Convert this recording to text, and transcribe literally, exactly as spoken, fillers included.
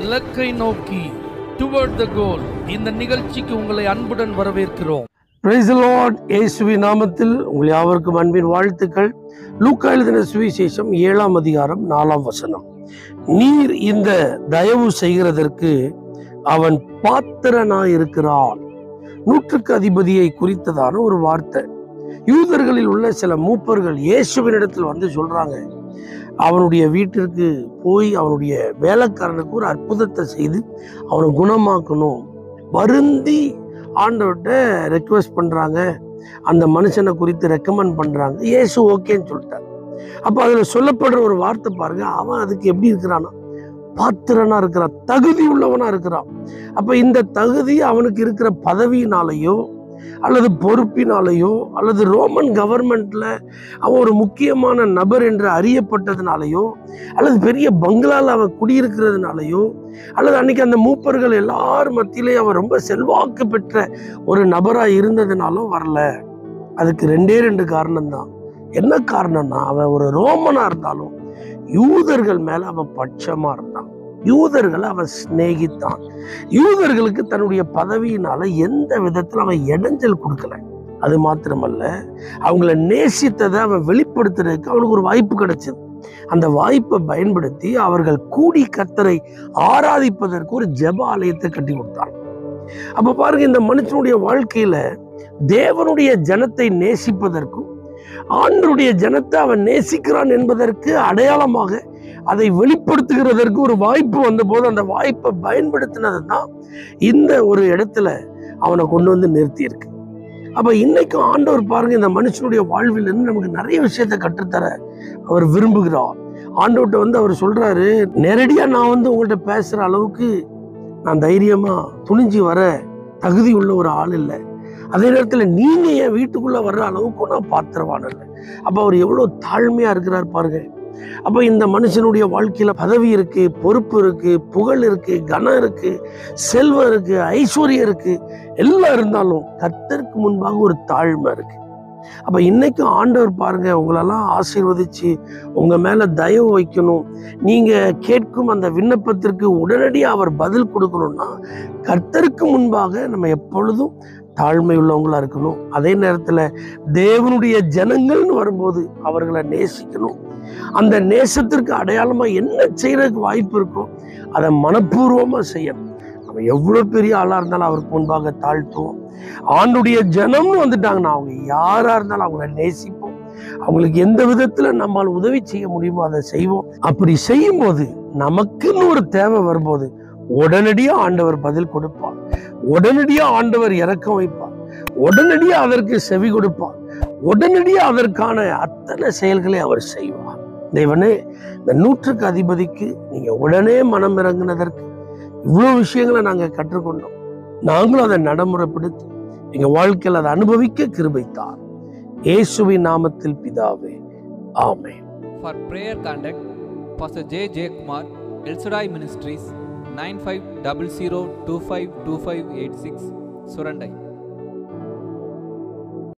இலக்கை நோக்கி டுவர்ட் த கோல். இந்த நிகழ்ச்சிக்கு உங்களை அன்புடன் வரவேற்கிறோம். Praise the lord. இயேசுவின் நாமத்தில் உங்கள் யாவருக்கும் அன்பின் வாழ்த்துக்கள். லூக்கா எழுதின சுவிசேஷம் ஏழாம் அதிகாரம் நாலாம் வசனம். நீர் இந்த தயவு செய்கிறதற்கு அவன் பாத்திரனாய் இருக்கிறான். நூற்றுக்கு அதிபதியை குறித்ததான ஒரு வார்த்தை. யூதர்களில் உள்ள சில மூப்பர்கள் இயேசுவினிடத்தில் வந்து சொல்றாங்க, அவனுடைய வீட்டிற்கு போய் அவனுடைய வேலைக்காரனுக்கு ஒரு அற்புதத்தை செய்து அவனை குணமாக்கணும். வருந்தி ஆண்டவர்கிட்ட ரெக்வெஸ்ட் பண்றாங்க. அந்த மனுஷனை குறித்து ரெக்கமெண்ட் பண்றாங்க. இயேசு ஓகேன்னு சொல்லிட்டார். அப்ப அதுல சொல்லப்படுற ஒரு வார்த்தை பாருங்க, அவன் அதுக்கு எப்படி இருக்கிறானா, பாத்திரனா இருக்கிறான், தகுதி உள்ளவனா இருக்கிறான். அப்ப இந்த தகுதி அவனுக்கு இருக்கிற பதவியினாலேயோ அல்லது பொறுப்பினாலேயோ அல்லது ரோமன் கவர்மெண்ட்ல அவன் ஒரு முக்கியமான நபர் என்று அறியப்பட்டதுனாலேயோ அல்லது பெரிய பங்களால அவன் குடியிருக்கிறதுனாலையோ அல்லது அன்னைக்கு அந்த மூப்பர்கள் எல்லாரும் மத்தியிலே அவன் ரொம்ப செல்வாக்கு பெற்ற ஒரு நபராக இருந்ததுனாலும் வரல. அதுக்கு ரெண்டே ரெண்டு காரணம் தான். என்ன காரணம்னா, அவன் ஒரு ரோமனா இருந்தாலும் யூதர்கள் மேல அவன் பட்சமா இருந்தான். யூதர்களை அவன் சிநேகித்தான். யூதர்களுக்கு தன்னுடைய பதவியினால எந்த விதத்துல அவன் இடைஞ்சல் கொடுக்கல. அது மாத்திரமல்ல, அவங்கள நேசித்ததை அவன் வெளிப்படுத்துறதுக்கு அவனுக்கு ஒரு வாய்ப்பு கிடைச்சது. அந்த வாய்ப்பை பயன்படுத்தி அவர்கள் கூடி கர்த்தரை ஆராதிப்பதற்கு ஒரு ஜெப ஆலயத்தை கட்டி கொடுத்தான். அப்ப பாருங்க, இந்த மனுஷனுடைய வாழ்க்கையில தேவனுடைய ஜனத்தை நேசிப்பதற்கும் ஆண்டவருடைய ஜனத்தை அவன் நேசிக்கிறான் என்பதற்கு அடையாளமாக அதை வெளிப்படுத்துகிறதற்கு ஒரு வாய்ப்பு வந்த போது அந்த வாய்ப்பை பயன்படுத்தினது தான் இந்த ஒரு இடத்துல அவனை கொண்டு வந்து நிறுத்தி இருக்கு. அப்ப இன்னைக்கும் ஆண்டவர் பாருங்க, இந்த மனுஷனுடைய வாழ்வில் இருந்து நமக்கு நிறைய விஷயத்தை கற்றுத்தர அவர் விரும்புகிறார். ஆண்டவர்கிட்ட வந்து அவர் சொல்றாரு, நேரடியா நான் வந்து உங்கள்கிட்ட பேசுற அளவுக்கு நான் தைரியமா துணிஞ்சு வர தகுதி உள்ள ஒரு ஆள் இல்லை. அதே நேரத்துல நீங்க என் வீட்டுக்குள்ள வர்ற அளவுக்கு நான் பாத்திரவான் இல்லை. அப்ப அவர் எவ்வளவு தாழ்மையா இருக்கிறார் பாருங்க. அப்ப இந்த மனுஷனுடைய வாழ்க்கையில பதவி இருக்கு, பொறுப்பு இருக்கு, புகழ் இருக்கு, கனம் இருக்கு, செல்வம் இருக்கு, ஐஸ்வர்யம் இருக்கு, எல்லாம் இருந்தாலும் கர்த்தருக்கு முன்பாக ஒரு தாழ்மை இருக்கு. அப்ப இன்னைக்கு ஆண்டவர் பாருங்க, உங்களெல்லாம் ஆசீர்வதிச்சு உங்க மேல தயவு வைக்கணும். நீங்க கேட்கும் அந்த விண்ணப்பத்திற்கு உடனடியாக அவர் பதில் கொடுக்கணும்னா கர்த்தருக்கு முன்பாக நம்ம எப்பொழுதும் தாழ்மை உள்ளவங்களா இருக்கணும். அதே நேரத்துல தேவனுடைய ஜனங்கள்னு வரும்போது அவர்களை நேசிக்கணும். அந்த நேசத்திற்கு அடையாளமா என்ன செய்யறதுக்கு வாய்ப்பு இருக்கோ அதை மனப்பூர்வமா செய்யணும். நம்ம எவ்வளவு பெரிய ஆளா இருந்தாலும் அவருக்கு முன்பாக தாழ்த்துவோம். ஆண்டுடைய ஜனம்னு வந்துட்டாங்கன்னா அவங்க யாரா இருந்தாலும் அவங்கள நேசிப்போம். அவங்களுக்கு எந்த விதத்துல நம்மால் உதவி செய்ய முடியுமோ அதை செய்வோம். அப்படி செய்யும் போது நமக்குன்னு ஒரு தேவை வரும்போது உடனடியா ஆண்டவர் பதில் கொடுப்பார். உடனடியா ஆண்டவர் இரக்கம் வைப்பார். உடனடியா அதற்கு செவி கொடுப்பார். உடனடியா அதற்கான அத்தனை செயல்களை அவர் செய்வார். தேவனே, இந்த நூற்றுக்கு அதிபதிக்கு நீங்க உடனே மனம் இறங்கினதற்கு இவ்வளவு விஷயங்களை நாங்க கற்றுக்கொண்டோம். நாங்களும் அதை நடைமுறைப்படுத்தி எங்க வாழ்க்கையில் அதை அனுபவிக்க கிருபைத்தார். இயேசுவின் நாமத்தில் பிதாவே, ஆமென். For prayer contact Pastor J.Jeyakumar, El-Shaddai Ministries, nine five zero zero two five two five eight six, Surandai.